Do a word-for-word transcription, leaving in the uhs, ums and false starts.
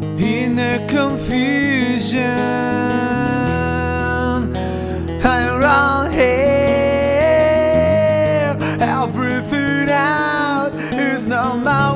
in the confusion. I'm around here, everything out is not my